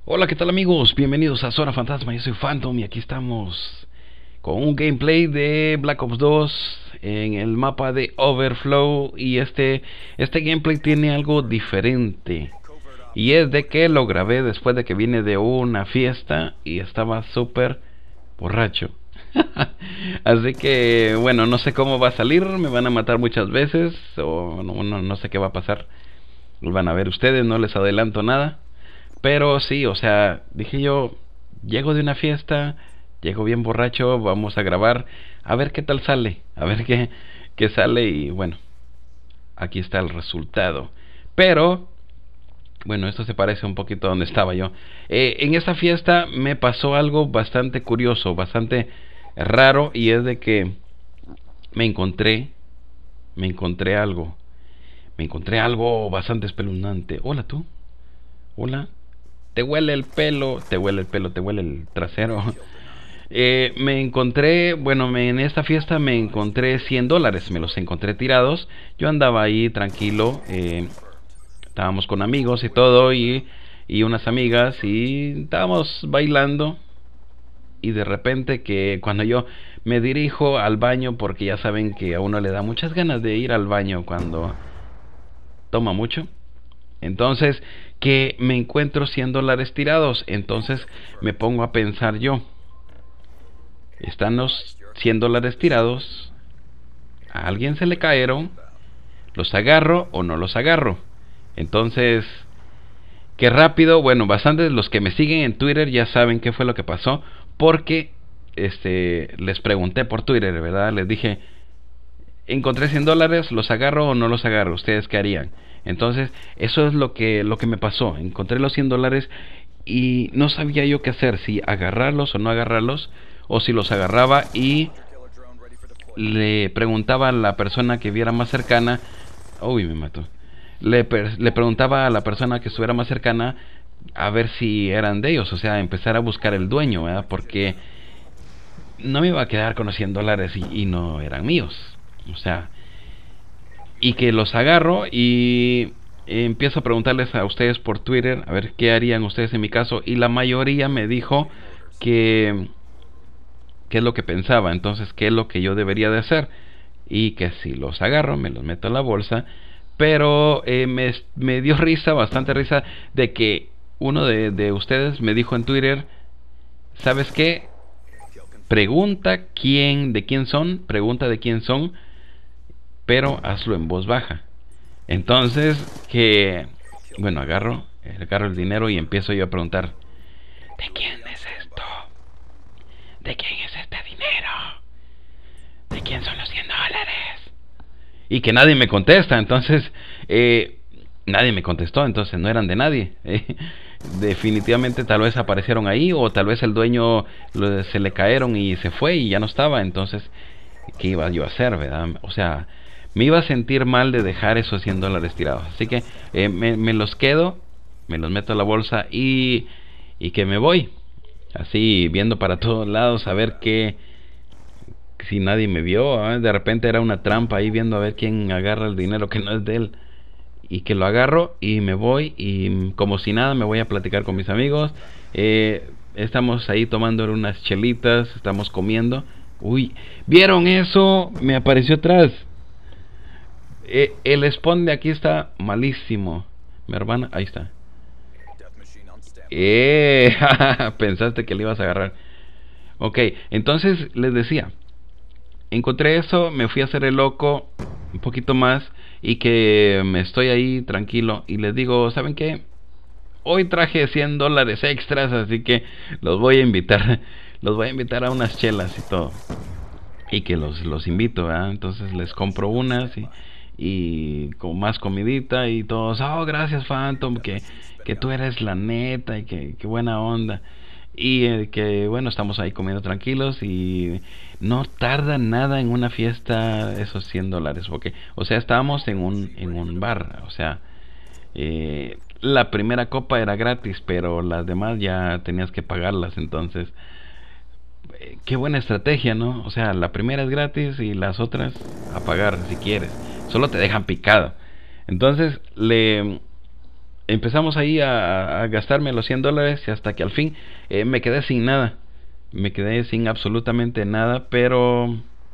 Hola, ¿qué tal amigos? Bienvenidos a Zona Fantasma, yo soy Phantom y aquí estamos con un gameplay de Black Ops 2 en el mapa de Overflow. Y este gameplay tiene algo diferente, y es de que lo grabé después de que vine de una fiesta y estaba súper borracho. Así que bueno, no sé cómo va a salir, me van a matar muchas veces o no sé qué va a pasar. Lo van a ver ustedes, no les adelanto nada. Pero sí, o sea, dije yo, llego de una fiesta, llego bien borracho, vamos a grabar, a ver qué tal sale, a ver qué sale. Y bueno, aquí está el resultado. Pero, bueno, esto se parece un poquito a donde estaba yo. En esta fiesta me pasó algo bastante curioso, bastante raro, y es de que me encontré, me encontré algo, me encontré algo bastante espeluznante. Hola tú, hola. Te huele el pelo, te huele el pelo, te huele el trasero. Me encontré, bueno, en esta fiesta me encontré $100, me los encontré tirados. Yo andaba ahí tranquilo, estábamos con amigos y todo, y unas amigas, y estábamos bailando. Y de repente que cuando yo me dirijo al baño, porque ya saben que a uno le da muchas ganas de ir al baño cuando toma mucho. Entonces, que me encuentro $100 tirados. Entonces me pongo a pensar yo, están los $100 tirados, a alguien se le cayeron, los agarro o no los agarro. Entonces, qué rápido, bueno, bastantes de los que me siguen en Twitter ya saben qué fue lo que pasó, porque les pregunté por Twitter, ¿verdad? Les dije, encontré $100, los agarro o no los agarro, ¿ustedes qué harían? Entonces, eso es lo que me pasó. Encontré los $100 y no sabía yo qué hacer, si agarrarlos o no agarrarlos, o si los agarraba y le preguntaba a la persona que viera más cercana. Uy, me mató. Le preguntaba a la persona que estuviera más cercana a ver si eran de ellos, o sea, empezar a buscar el dueño, ¿verdad? Porque no me iba a quedar con los $100 y no eran míos. O sea, y que los agarro y empiezo a preguntarles a ustedes por Twitter a ver qué harían ustedes en mi caso, y la mayoría me dijo que qué es lo que pensaba, entonces qué es lo que yo debería de hacer, y que si los agarro me los meto en la bolsa. Pero me dio risa, bastante risa, de que uno de ustedes me dijo en Twitter, ¿sabes qué? Pregunta de quién son, pregunta de quién son, pero hazlo en voz baja. Entonces, que bueno, agarro el dinero y empiezo yo a preguntar, ¿de quién es esto? ¿De quién es este dinero? ¿De quién son los $100? Y que nadie me contesta. Entonces, nadie me contestó, entonces no eran de nadie. Definitivamente tal vez aparecieron ahí, o tal vez el dueño se le cayeron y se fue y ya no estaba. Entonces, ¿qué iba yo a hacer, verdad? O sea, me iba a sentir mal de dejar esos $100 tirados. Así que me los quedo, me los meto a la bolsa y que me voy. Así, viendo para todos lados, a ver qué, si nadie me vio, ¿eh? De repente era una trampa ahí, viendo a ver quién agarra el dinero que no es de él. Y que lo agarro y me voy, y como si nada me voy a platicar con mis amigos. Estamos ahí tomando unas chelitas, estamos comiendo. Uy, ¿vieron eso? Me apareció atrás. El spawn de aquí está malísimo. Mi hermana, ahí está. Pensaste que le ibas a agarrar. Ok, entonces les decía, encontré eso, me fui a hacer el loco un poquito más, y que me estoy ahí tranquilo y les digo, ¿saben qué? Hoy traje $100 extras, así que los voy a invitar, los voy a invitar a unas chelas y todo. Y que los invito, ¿verdad? Entonces les compro unas y con más comidita, y todos, oh, gracias Phantom, que tú eres la neta y que buena onda. Y que bueno, estamos ahí comiendo tranquilos, y no tarda nada en una fiesta esos $100, porque, o sea, estábamos en un bar, o sea, la primera copa era gratis, pero las demás ya tenías que pagarlas. Entonces, qué buena estrategia, ¿no? O sea, la primera es gratis y las otras a pagar si quieres. Solo te dejan picado. Entonces, empezamos ahí a gastarme los $100 y hasta que al fin me quedé sin nada. Me quedé sin absolutamente nada, pero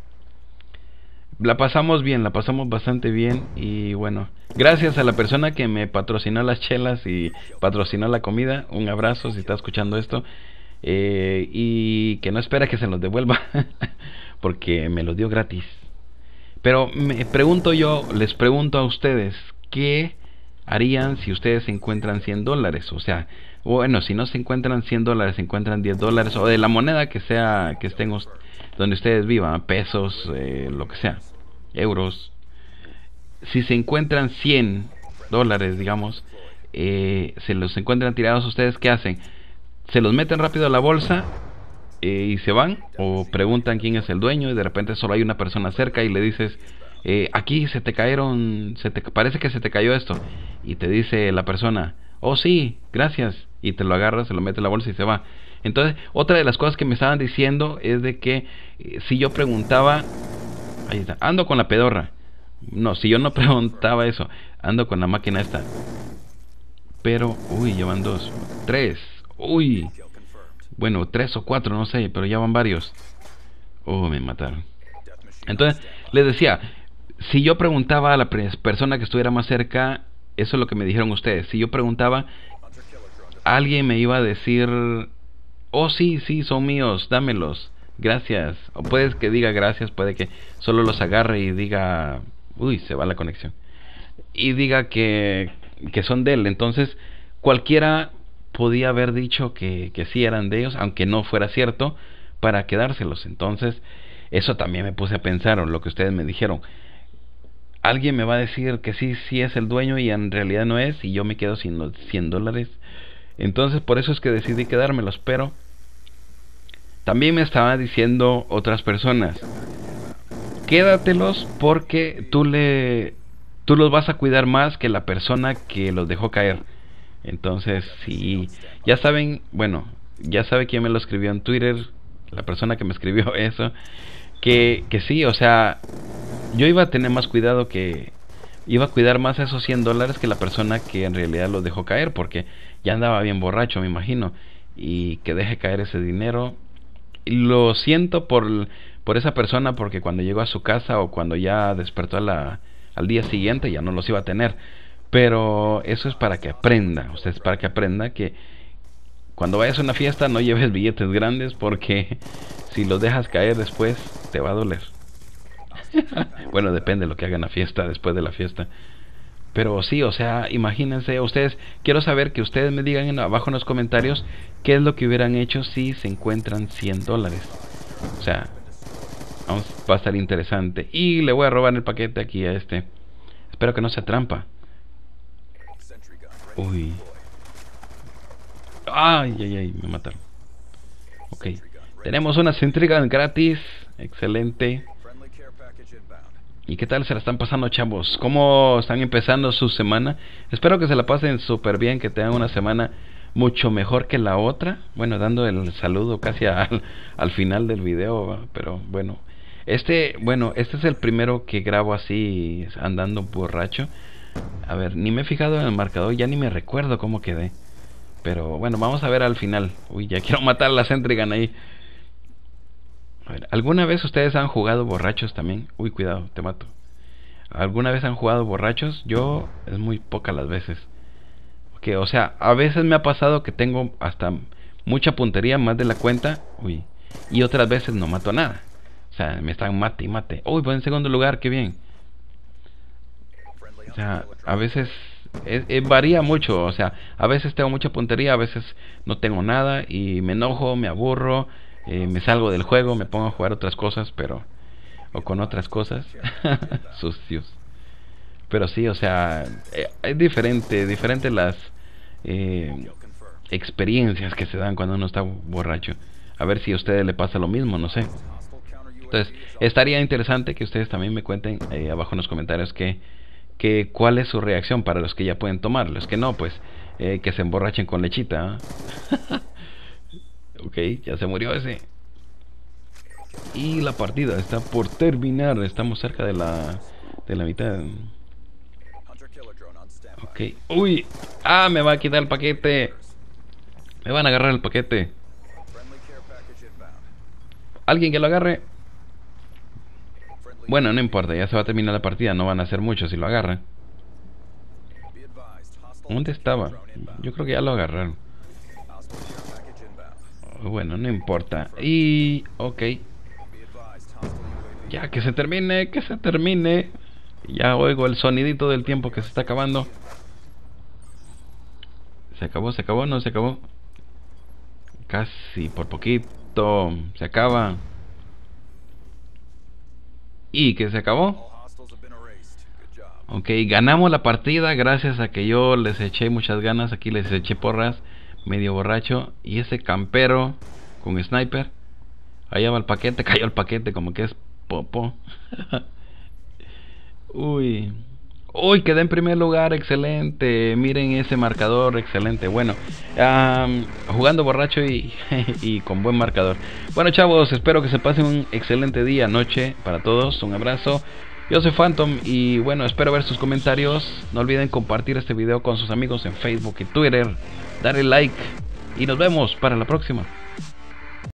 la pasamos bien, la pasamos bastante bien. Y bueno, gracias a la persona que me patrocinó las chelas y patrocinó la comida. Un abrazo si está escuchando esto. Y que no espera que se los devuelva porque me los dio gratis. Pero me pregunto yo, les pregunto a ustedes, ¿qué harían si ustedes se encuentran $100? O sea, bueno, si no se encuentran $100, se encuentran $10 o de la moneda que sea, que estén donde ustedes vivan, pesos, lo que sea, euros. Si se encuentran $100, digamos, se los encuentran tirados, ustedes ¿qué hacen? ¿Se los meten rápido a la bolsa y se van? ¿O preguntan quién es el dueño y de repente solo hay una persona cerca y le dices, aquí se te cayeron, parece que se te cayó esto? Y te dice la persona, oh sí, gracias, y te lo agarra, se lo mete en la bolsa y se va. Entonces, otra de las cosas que me estaban diciendo es de que si yo preguntaba, ahí está, ando con la pedorra. No, si yo no preguntaba eso, ando con la máquina esta. Pero, uy, ya van 2, 3, uy, bueno, 3 o 4, no sé, pero ya van varios. Oh, me mataron. Entonces, les decía, si yo preguntaba a la persona que estuviera más cerca, eso es lo que me dijeron ustedes. Si yo preguntaba, alguien me iba a decir, oh sí, sí, son míos, dámelos, gracias. O puede que diga gracias, puede que solo los agarre y diga, uy, se va la conexión, y diga que son de él. Entonces, cualquiera podía haber dicho que sí eran de ellos, aunque no fuera cierto, para quedárselos. Entonces, eso también me puse a pensar, o lo que ustedes me dijeron. Alguien me va a decir que sí, sí es el dueño y en realidad no es, y yo me quedo sin los $100. Entonces, por eso es que decidí quedármelos. Pero también me estaban diciendo otras personas, quédatelos porque tú los vas a cuidar más que la persona que los dejó caer. Entonces, sí, ya saben, bueno, ya sabe quién me lo escribió en Twitter, la persona que me escribió eso, que sí, o sea, yo iba a tener más cuidado, que iba a cuidar más esos $100 que la persona que en realidad los dejó caer, porque ya andaba bien borracho, me imagino, y que deje caer ese dinero. Lo siento por esa persona, porque cuando llegó a su casa o cuando ya despertó al día siguiente ya no los iba a tener. Pero eso es para que aprenda, o sea, es para que aprenda que cuando vayas a una fiesta no lleves billetes grandes, porque si los dejas caer después te va a doler. Bueno, depende de lo que hagan la fiesta, después de la fiesta. Pero sí, o sea, imagínense ustedes, quiero saber que ustedes me digan abajo en los comentarios qué es lo que hubieran hecho si se encuentran $100. O sea, va a estar interesante. Y le voy a robar el paquete aquí a este. Espero que no sea trampa. Uy. Ay, ay, ay, me mataron. Ok. Tenemos una Sentry Gun gratis. Excelente. ¿Y qué tal se la están pasando, chavos? ¿Cómo están empezando su semana? Espero que se la pasen súper bien, que tengan una semana mucho mejor que la otra. Bueno, dando el saludo casi al final del video, ¿va? Pero bueno, este es el primero que grabo así, andando borracho. A ver, ni me he fijado en el marcador, ya ni me recuerdo cómo quedé. Pero bueno, vamos a ver al final. Uy, ya quiero matar a la Sentry Gun ahí. A ver, ¿alguna vez ustedes han jugado borrachos también? Uy, cuidado, te mato. ¿Alguna vez han jugado borrachos? Yo, es muy pocas las veces. Que, o sea, a veces me ha pasado que tengo hasta mucha puntería, más de la cuenta. Uy. Y otras veces no mato nada. O sea, me están mate y mate. Uy, voy en segundo lugar, qué bien. O sea, a veces varía mucho. O sea, a veces tengo mucha puntería, a veces no tengo nada y me enojo, me aburro, me salgo del juego, me pongo a jugar otras cosas, pero o con otras cosas sucios. Pero sí, o sea, es diferente las experiencias que se dan cuando uno está borracho. A ver si a ustedes le pasa lo mismo, no sé. Entonces, estaría interesante que ustedes también me cuenten abajo en los comentarios cuál es su reacción, para los que ya pueden tomar. Los que no, pues que se emborrachen con lechita. Ok, ya se murió ese. Y la partida está por terminar. Estamos cerca de la mitad. Ok. Uy. Ah, me va a quitar el paquete. Me van a agarrar el paquete. Alguien que lo agarre. Bueno, no importa, ya se va a terminar la partida. No van a hacer mucho si lo agarran. ¿Dónde estaba? Yo creo que ya lo agarraron. Bueno, no importa. Y... ok. Ya, que se termine, que se termine. Ya oigo el sonidito del tiempo que se está acabando. Se acabó, no se acabó. Casi, por poquito. Se acaba. Y que se acabó. Ok, ganamos la partida gracias a que yo les eché muchas ganas. Aquí les eché porras, medio borracho. Y ese campero con sniper. Allá va el paquete, cayó el paquete como que es popo. Uy. Uy, quedé en primer lugar, excelente. Miren ese marcador, excelente. Bueno, jugando borracho y, y con buen marcador. Bueno, chavos, espero que se pasen un excelente día, noche para todos. Un abrazo. Yo soy Phantom y bueno, espero ver sus comentarios. No olviden compartir este video con sus amigos en Facebook y Twitter. Darle like y nos vemos para la próxima.